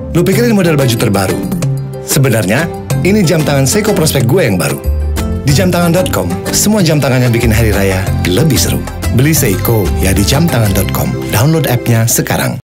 Lu pikirin model baju terbaru. Sebenarnya, ini jam tangan Seiko prospek gue yang baru. Di jamtangan.com, semua jam tangan yang bikin hari raya lebih seru. Beli Seiko ya di jamtangan.com. Download app-nya sekarang.